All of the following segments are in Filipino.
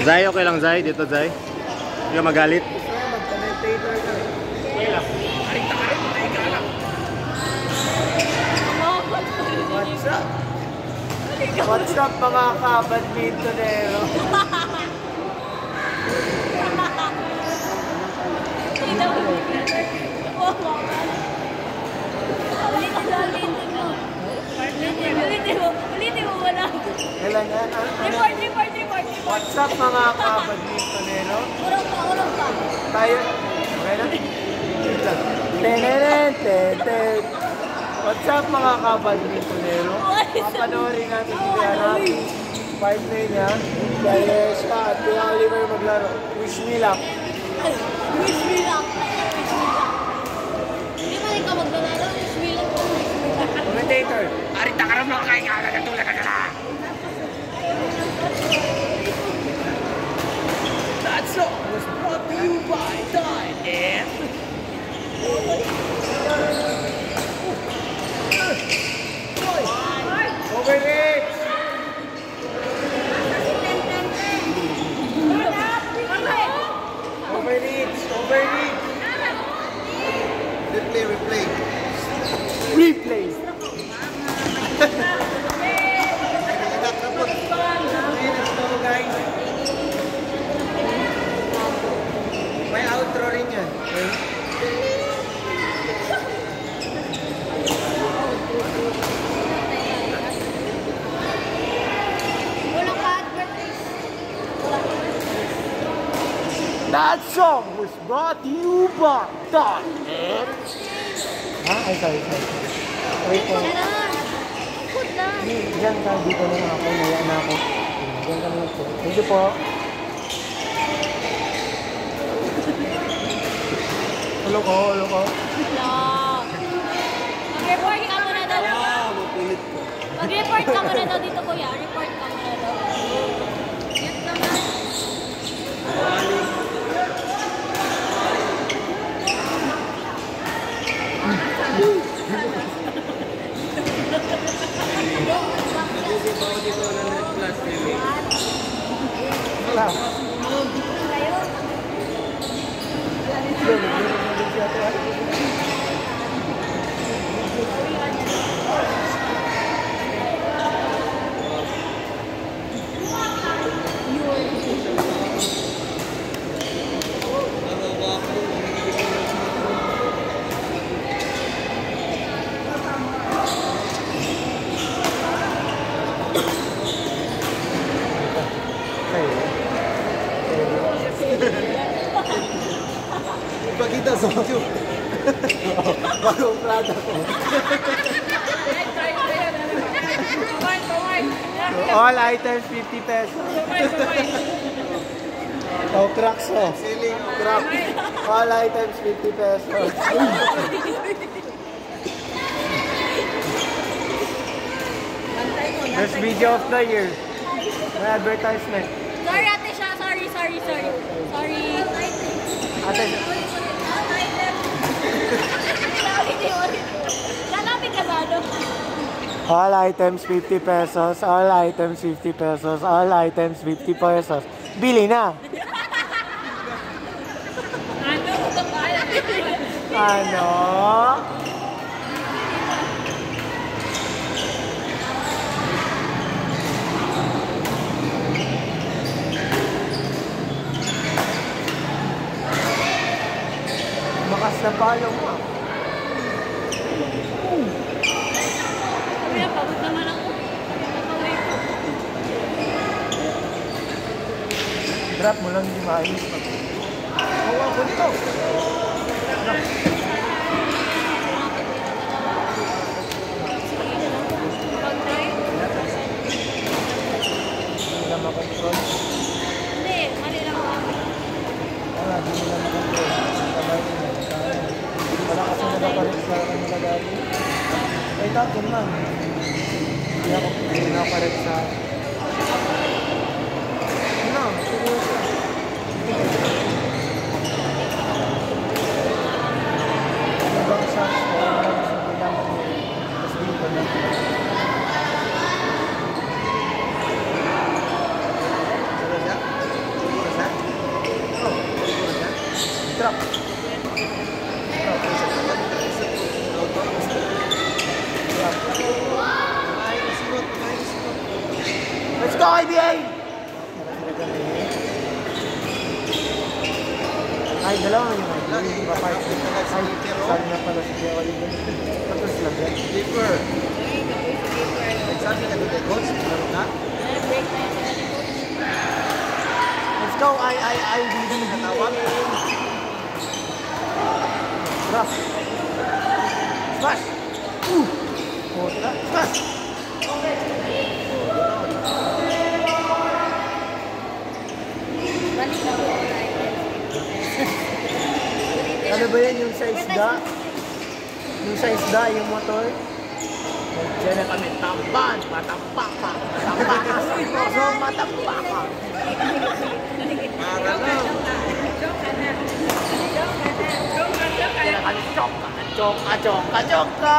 Zay, okay lang Zay? Dito Zay? Hindi ka magalit? Mag-commentator ka rin. Okay lang. Arita ka rin, maiga lang. What's up? What's up mga ka-badmintonero? Ulitin mo wala. Kailan yan? Report. What's up mga ka-badmintonero? Urong pa. Tayo. Okay na? Tenenen. What's up mga ka-badmintonero? Papanoorin natin si Diana. Partner niya. Dahil siya at Kuya Oliver maglaro. Wish me luck. Wish me luck. Hindi man ikaw maglalaro. Wish me luck. Commentator. Arita ka rin mga kaingala na tulad ka na. That song was brought to you by Dine and... Overreach! Overreach! Replay! May outro rin yan. Okay? That song was brought to you by Dine. Ay, sorry. Wait po. Diyan ka, dito na lang ako. Naya na ako. Diyan ka lang po. Thank you po. Hello ko. Mag-report ka muna daw. Mag-report ka muna daw dito, kuya. Report ka muna daw. Yes naman. Wala. Ipakita sa video. Bagong plata ko. All items 50 pesos. Oh, cracks oh. Ceiling crack. All items 50 pesos. Best video of the year. May advertisement. Sorry, ate siya. Sorry. Ate. Lalapit ka ba, ano? All items 50 pesos. All items 50 pesos. All items 50 pesos. Bili na. Ano? Makas na palo mo. Kuya, pagod naman ako. Napaway ko. Drop mo lang yung maayos. Hawa ko dito. Hindi na makontrol. Hindi, mali lang ako. Wala, hindi na makontrol. Wala kasi nagapalit sa kanila dati. Ay, takin man. Hindi na palit sa... Ano? Seryoso. Ibang shots ko, ibang sa bilang. Tapos dito na. Sarap go, IBA! Ay, dalawa nga yung IBA. Yung iba part. Ay, sabi na pala si Kuya Oliver. Tapos lang yan. Keeper. Sabi ka doon, coach, meron na? Break na yun. Let's go, I hindi na Katawag. Drop. Smash! Puta. Smash! Balik na po. Ano ba yan yung sa isda? Yung sa isda, yung motor? Diyan na kami, tamban, matampakan, matampakan, so matampakan. Para na. Diyan na kami, choka.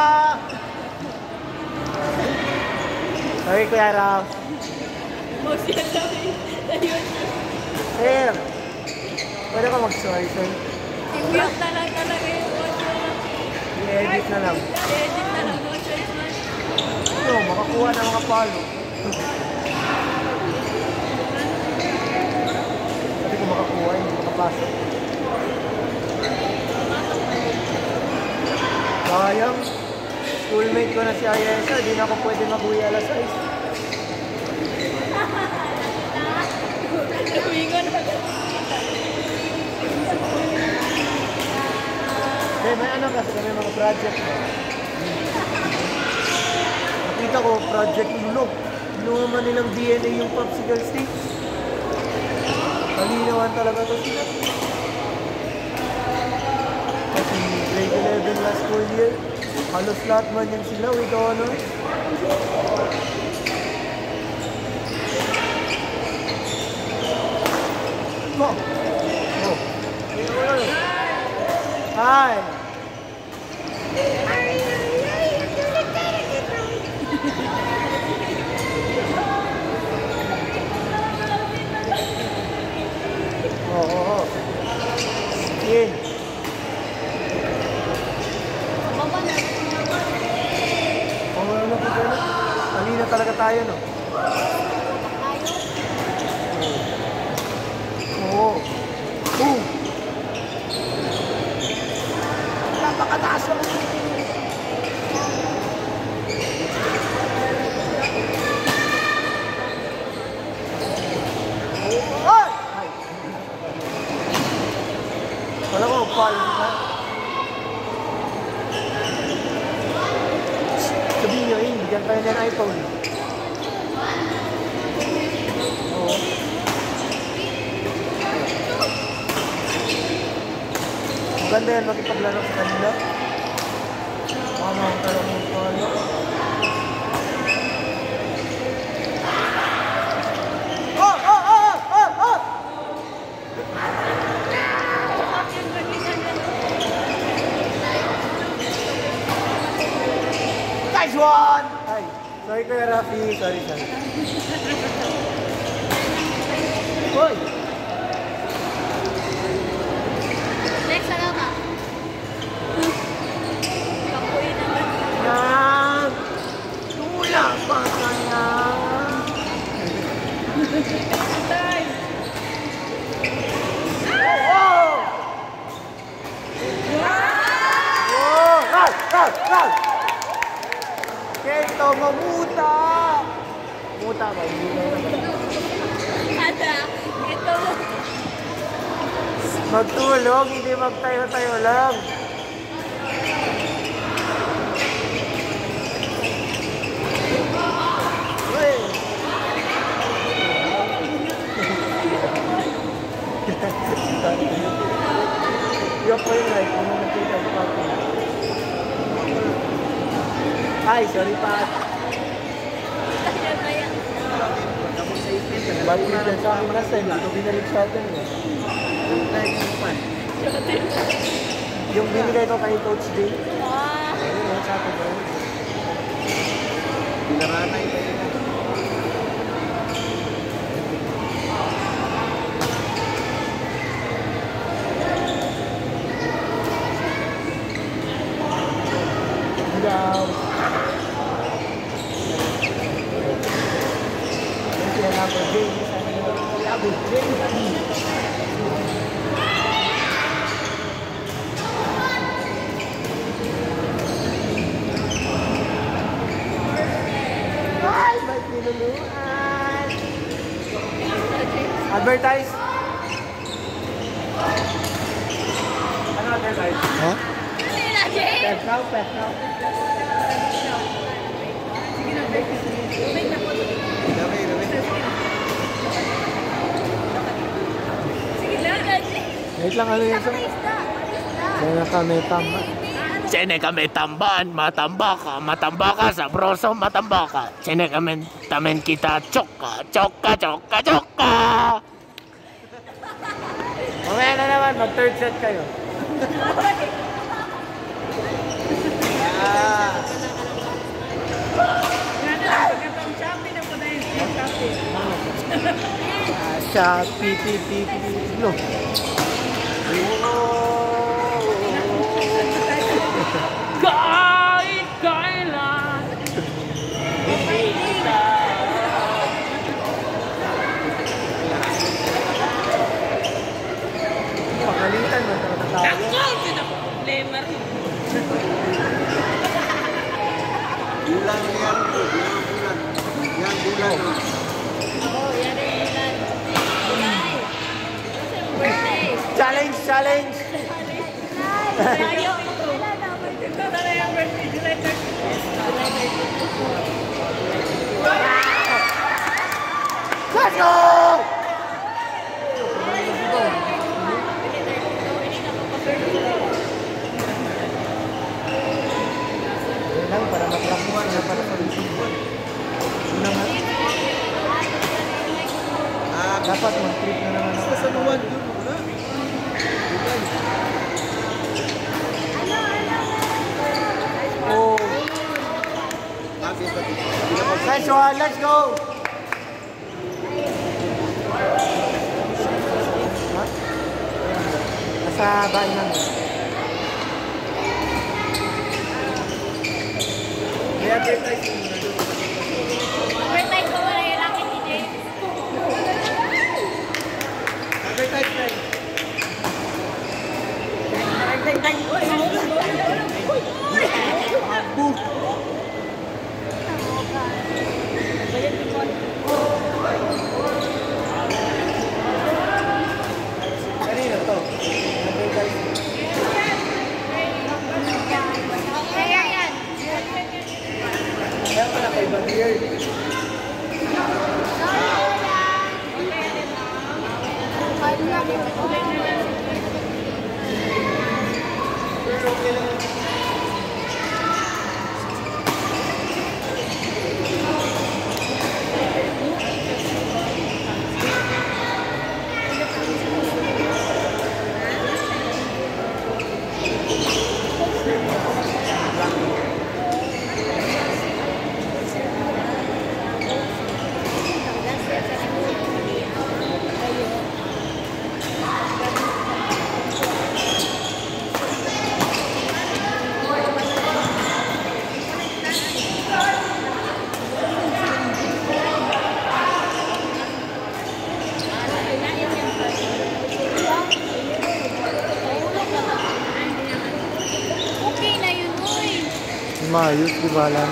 Okay, Kuya Ralph. Most yan sabi na yun. Sir, pwede ka mag-sorry, sir? Iwiyak na lang talaga yung audio. I-edit na lang. Edit na lang, no choice man. Ano, makakuha ng mga palo. Sabi ko makakuha, hindi makapasok. Sayang, schoolmate ko na si Ayesa, di na ako pwede mag-uwi alas 6. Lumingon na. Kaya may ano kasi may mga project. Nakita ko, project Lulog. Inuman nilang DNA yung popsicle sticks. Kalinawan talaga to sila. Kasi grade 11 last school year, halos lahat man yan sila with honors. Oh. Oh. Hi. Oh. Skin. Baba na. Ano na po dyan? Kanina talaga tayo, no? Tayo. Oo. Boom! Napakataas lang. Ay! Wala ko, palo na. Sabihin nyo, bigyan tayo ng iPhone. Oo. Maganda yan makipaglaro sa kanila. Mama ang talong mo pa ano. Oh! Nice one! Ay, sorry Kuya Rafi. Sorry. Hoy! Next na ba? Kapoy naman. Yan! Tula pa kaya! Time! Oh! Oh! Rag! Kento mamuta! Muta ba? Ada, ito. Magtulog, hindi magtayo-tayo lang. Uy! Yung po yung like, kung nakita ko pa. Ay, sorry pa. Kaya ba yan? Ba't hindi sa akin na send? Ito binalik sa atin. Yung binigay ko kay Coach D. Ah, Ayun, sa atin ba? Pinaranay ba yun? Daw. Kaya James. Abu James. Ay, ba't tinuluan? Advertise? Ano advertise? Ha? Sila, Jay! Pet now, pet now. Dami, dami. Sige lang, Jay! Wait lang, ano yun? Isda! Kaya na kami tama. Sine kami tamban, matambaka, sabroso, matambaka. Sine kami tamen kita, choka. Mamaya na naman, mag third set kayo. Shopee, no. Kahit kailan. Pakalitan mo, tatawag. Bulan yan, bulan. Yan, bulan. Oh, yan rin bulan. July! Kasi yung birthday. Challenge, challenge! Ayaw ito. Ito na yung birthday, July 30. Let's go! Lang para matrapuan na para sa lisibon. Una nga. Dapat mag-trip na naman ako. Sa luwan yun, wala. Oh. Nice one, let's go! Nasa bahay namin. Kaya advertise mo na doon. Birthday ko wala yung racket ni Jay. Advertise na yun. Kanino to? Advertise. Kaya yan. Kaya pala kay Bagier. Pero okay lang. Okay na yun, uy. Maayos, di ba lang?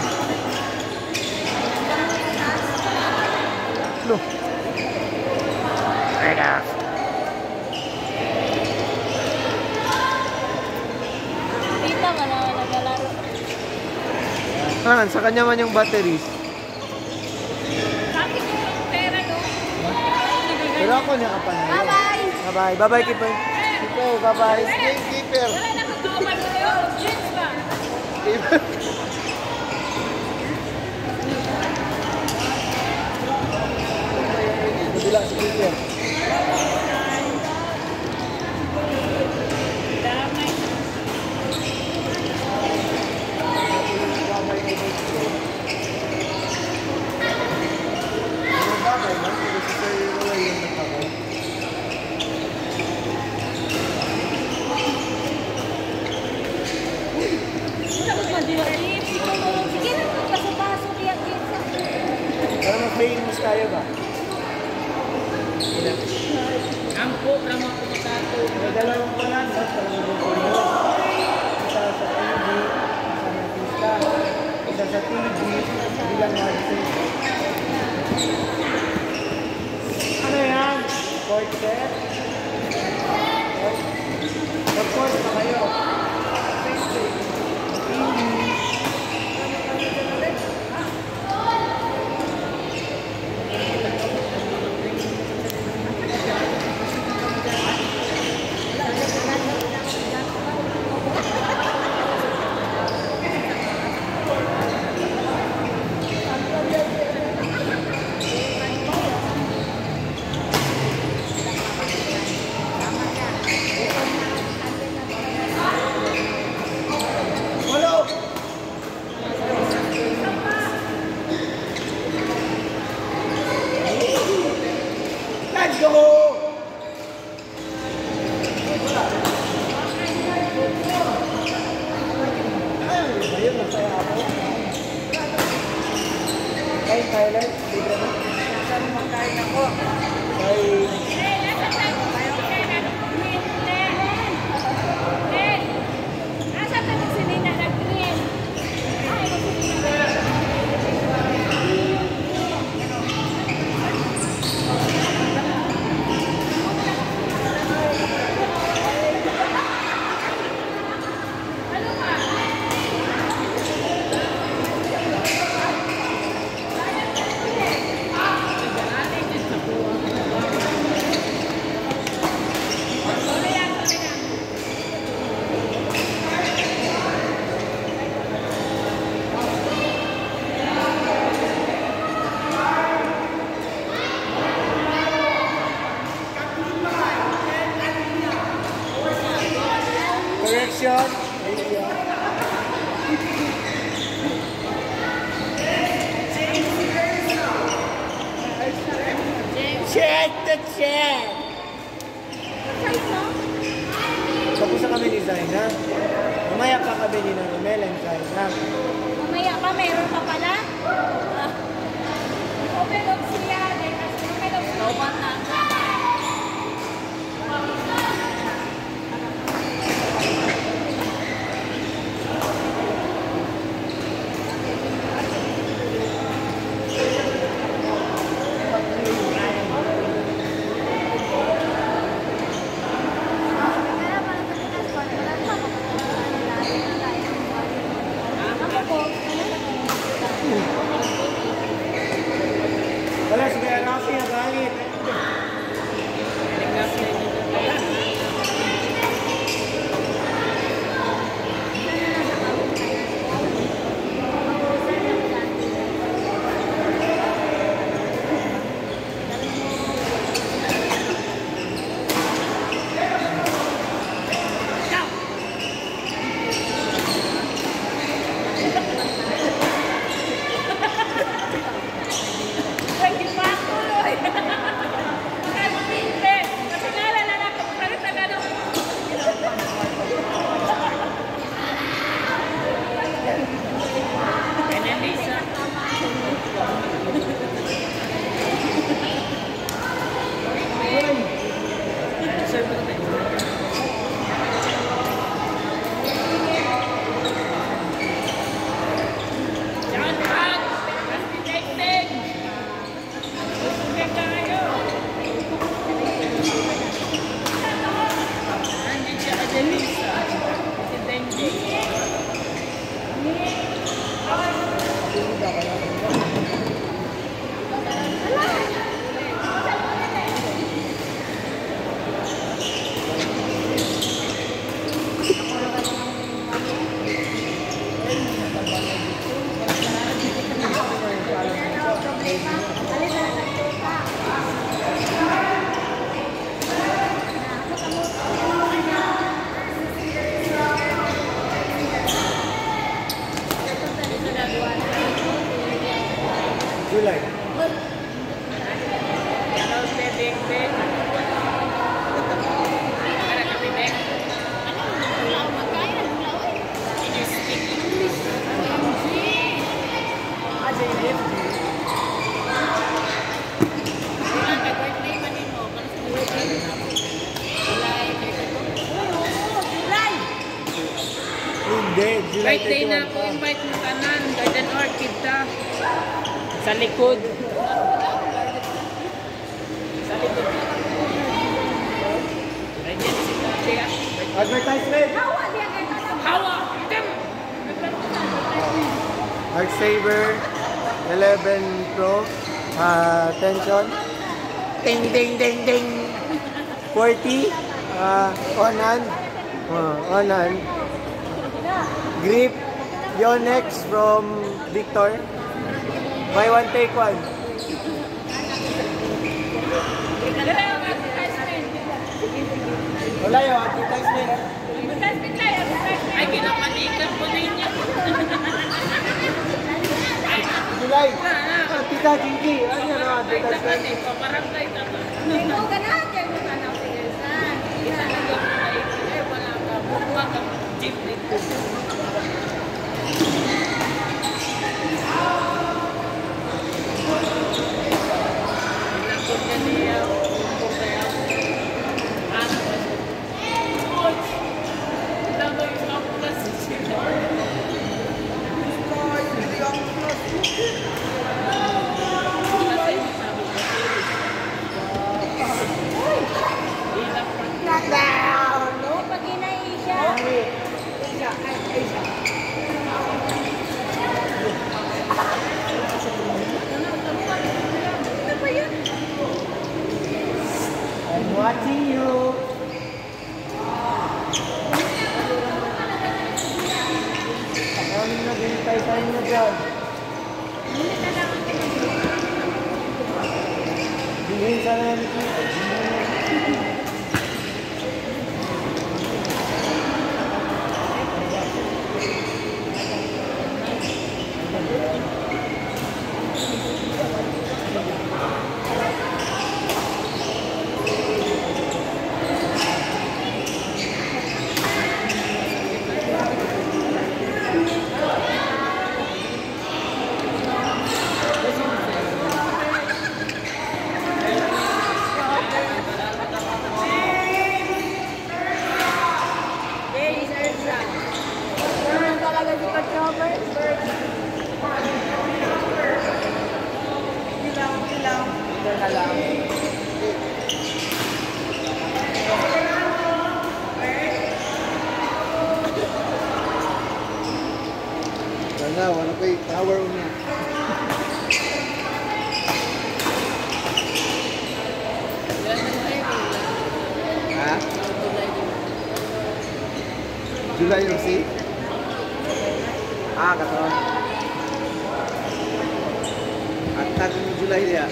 No. Tita, wala nagalaro. Ah, sa kanya man yung batteries. Bakit yung pera, no? Pero ako niya kapan na yun. Bye-bye! Bye-bye. Bye-bye, Keeper. Keeper, bye-bye. Keeper. Wala na kang tuman ko yun. Jeans ba? Kabila si Keeper. Bye-bye, man. Pero si Sir Roy yung nagkakay. Wala kang madilip. Sige na, paso-paso diyan, jeans. Pero mag-famous tayo ba? May dalawang pala sa pagbubulo. Isa sa AD, isa na pista. Isa sa TD, bilang Marcel. Ano yan? Fourth set? Mag-fourth na kayo. Let's go! Ayun, masaya ako. Kay Tyler, libre mo. Saan mo kain ako? Kay... Correction. Check the check! Tapos na kami ni Zaina. Mamaya pa kami ni Romel and Zaina. Mamaya pa, meron pa pala. Open up siya. Open up siya. Wala, si Kuya Rafi nagalit. July. July Birthday na 31 ako, pa. invite mo tanan. Garden Orchid ta. Sa likod. Sa likod. Ayan si Tia. Advertisement! Hawa! Come! Arc Saber 11 Pro. Tension. Ding ding ding ding. 40. On-hand. On-hand. Grip. Yonex from Victor. Buy one, take one. Wala yung advertisement. Ay, kinapanikan ko ninyo. July. Tita Jinky. Ano yan ang advertisement? Paparangay na to. Isa na lang ay wala ka. Bukuha ka. Jeep dito. Pinakot ka niya. Kung kaya. Ano ba siya? Coach! Ito ba yung ako kasi siya? I'm watching you. Kami na binitay sa inyo dyan. Bilhin sa reality. Sana, wala pa yung tower una. Ha? July yung si? Kato. At tag mo July dia.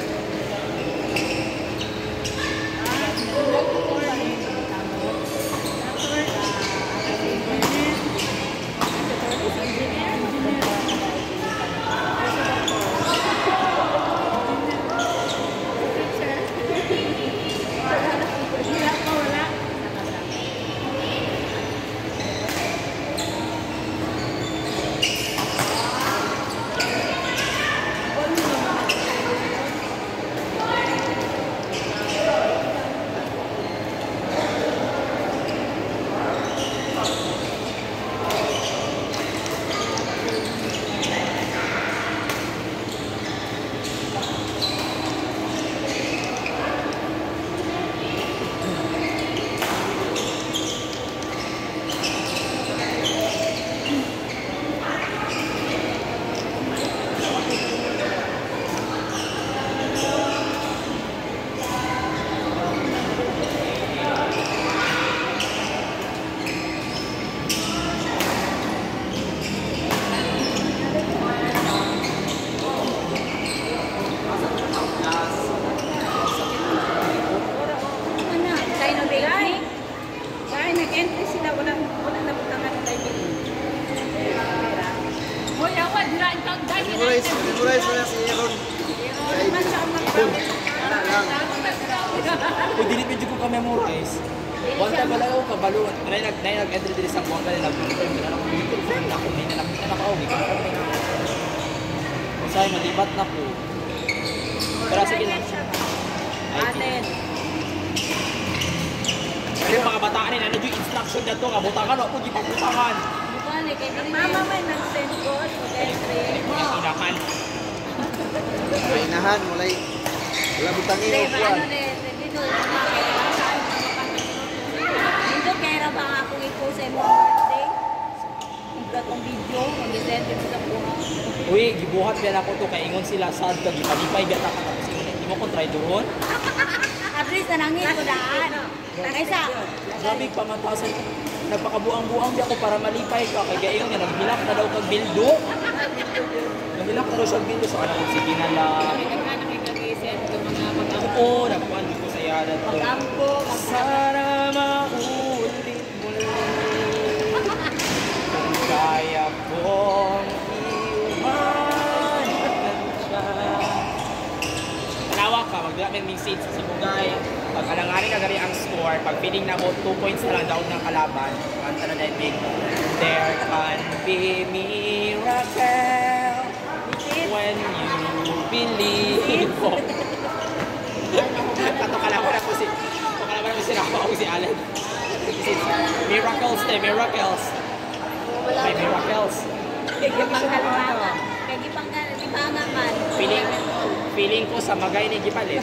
Nag-entry sila, wala na putangan ng diabetes. Hoy, awad, Memorize na si Aaron. Kung dili medyo ko ka-memorize, one time wala ako kabalo. Nag-entry din sa buwan kanila. May nalakita na ako. Kasi malibat na po. Pero sige lang. Aten. Kasi mga bataan nila, ano yung instruction na ito, kabutangan o, di pabutangan. man, kay mama may nag-send ko. Inahan. Kainahan, mulai. Wala butangin Hindi, o kuwan. ano dito, dito kaya ba ako i-post sa imong birthday? Itong video, mag-send dito sa buha. Uy, gibuhat yan ako to kay ingon sila sad ka gipalipay biya ta tapos ingon di mo ko try doon. At least nanangin ko daan. Kaysa, Grabe pamantasan. Nagpakabuang-buang di ako para malipay ka kay gayon nga naghilak na daw kag bildo. Naghilak na daw siya bildo so ana ko sige na lang. Oo, nagkuhan ko sa yara to. mag-ampo, Sana maulit muli kung kaya kong iwanan siya. Tanawa ka, magdala ng seats sa Sibugay. Pag alanganin ka gari ang score, pag feeling na mo 2 points na lang down ng kalaban, kanta na dahil big. There can be miracle when you believe. Kalaban ako si Rafa o si Alan. Miracles te, miracles. May miracles. kaya pangkalibangan man. Feeling ko sa magay ni Gipalit.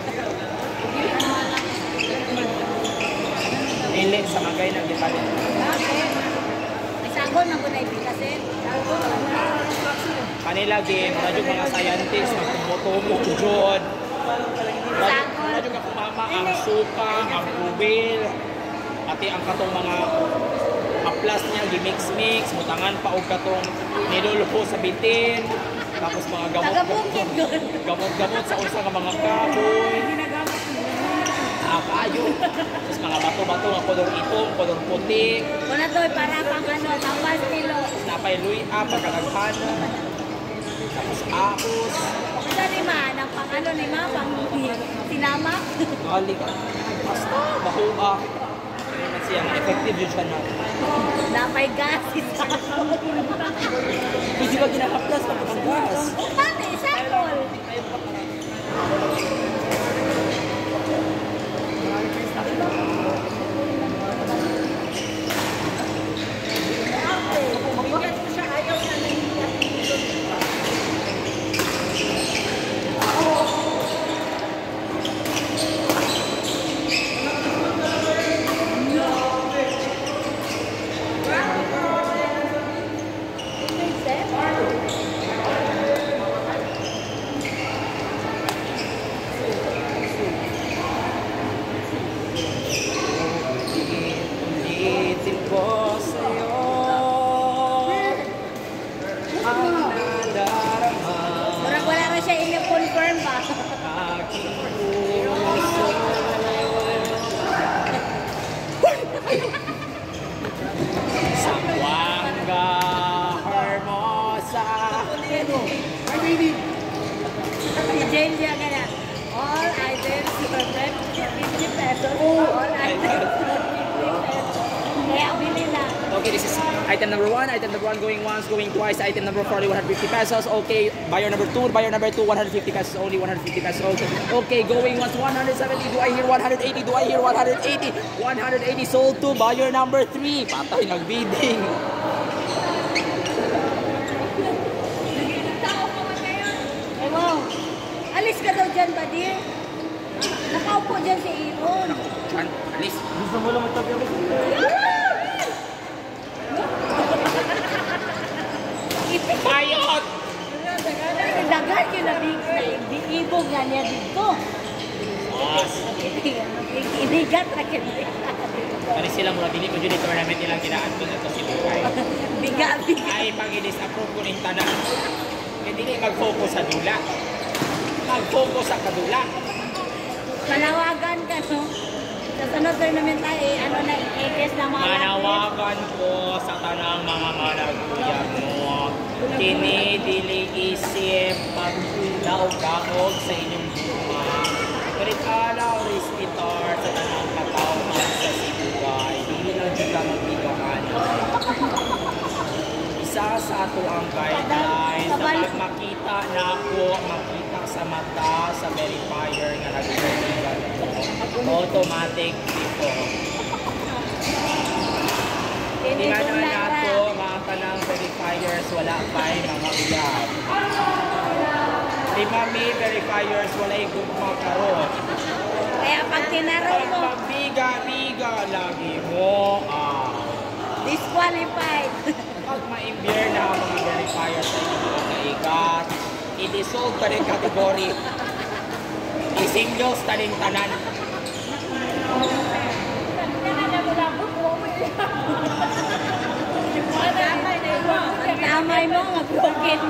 Dili sa magay ng Gipalit. May sagol na ko na ibikasin. Sagol. Kanila game, radyo mga scientists, magtumutumo, jod. Radyo ka kumama ang suka, ang bubil, pati ang katong mga aplas niya, gimix-mix, mutangan pa og katong nilulupo sa bitin, tapos mga gamot-gamot sa usa nga mga kahoy. Kayo. Tapos mga bato-bato nga kolor itong, kolor puti. Wala to, para pang ano, pang pastilo. Tapos napay luya, pagkakaghana. Tapos ahos. Kasi ni ma, ng pang ano ni ma, pang sinama. Gali ka. Basta, bahuba. Ano naman siya, effective yun siya na. Napay gas, isa. Hindi ba ginahaplas pa ng gas? Pati, sakol. Ulitin ko sa'yo ang nadarama Murag wala na siya i-confirm ba? aking puso. Zamboanga Hermosa. Si Jane siya kaya. All items perfect, 50 pesos. All items 50 pesos. Kaya bili na. Okay, this is item number 1. Item number 1 going once, going twice. Item number 40, 150 pesos. Okay, buyer number 2, 150 pesos only, 150 pesos. Okay, going once, 170. Do I hear 180? Do I hear 180? 180 sold to buyer number 3. Patay, nagbidding. Eh wow, alis ka daw dyan, Badir. Nakaupo dyan si Iron. Chan, alis. Gusto mo lang magtabi ako. Bayot! Dagan yun na ibog nga niya dito. Mas. Inigat na kini. Kani sila mula dili mo dyan yung tournament nilang kinaan ko na ito si Bukay. Biga. Ay, pag i-disapprove ko ng tanan, hindi mag-focus sa dula. Mag-focus sa kadula. Panawagan ka, no? Sa sunod tournament tayo, ano na, i-guess na mga Manawagan ko sa tanang mga managuyab mo. Tinidili isip pagdaog-daog sa inyong buhay. Kalit alaw, respitar sa tanang katawhan sa Sibugay. Hindi lang dyan ka magbigaan. Isa sa ato ang guidelines na pag makita na ako, makita sa mata, sa verifier nga nag-ibigan ko. Automatic dito. Hindi nga naman nato mga tanang wala pa mga uyab. Lima may verifiers, wala gugma karon. Kaya pag tinaro mo, Magbiga-biga lagi mo. disqualified. Pag ma-imbier na ang mga verifiers sa inyong mga kaigat, i-dissolve ka rin kategory. I-singles taning tanan. Ang tamay mo, nga broken.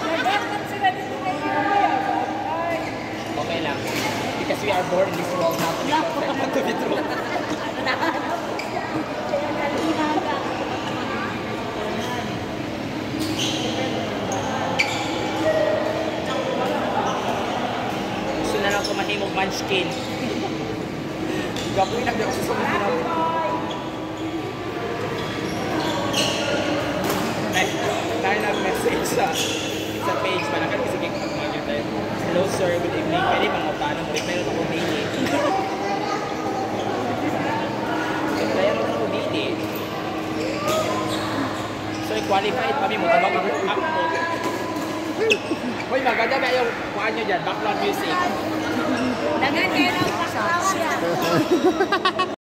Okay lang. Because we are born in this world not to be perfect, but to be true. Gusto na lang kumahimog munchkin. Gagawin lang ako sa sumunod na. Tayo nag-message sa page pa. Nagkakasagin ko mag-magin tayo. Hello sir, good evening. Pwede bang utana mo rin? Meron ako dili. Meron ako dili. So, qualified kami mo. Tabag ako up mo. Uy, maganda ba yung kuhaan nyo dyan? Background music. Dagan kayo ng pasawa yan.